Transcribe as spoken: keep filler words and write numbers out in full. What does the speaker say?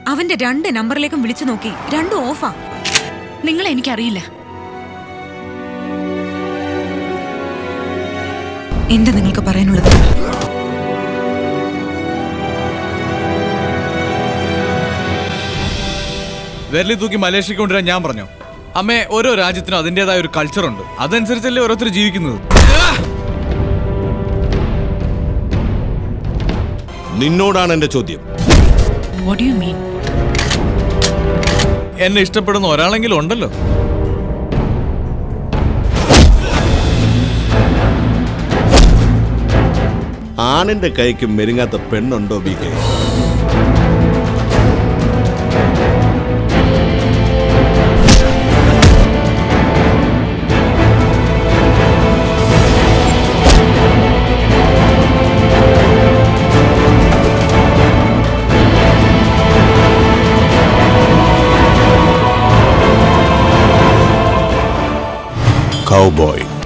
അവന്റെ രണ്ട് നമ്പറിലേക്കും വിളിച്ചു നോക്കി, രണ്ടും ഓഫാ. നിങ്ങളെ എനിക്കറിയില്ല. എന്താ നിങ്ങൾക്ക് പറയാനുള്ളത്? വെരലി തൂക്കി മലേഷ്യക്ക് കൊണ്ടുവരാൻ ഞാൻ പറഞ്ഞു. അമ്മേ, ഓരോ രാജ്യത്തിനും അതിൻ്റെതായ ഒരു കൾച്ചറുണ്ട്. അതനുസരിച്ചല്ലേ ഓരോരുത്തർ ജീവിക്കുന്നത്. നിന്നോടാണ് എന്റെ ചോദ്യം. What do you mean? എന്നെ ഇഷ്ടപ്പെടുന്ന ഒരാളെങ്കിലും ഉണ്ടല്ലോ. ആണിന്റെ കൈക്ക് മെരുങ്ങാത്ത പെണ്ണുണ്ടോ ബി കെ? Cowboy.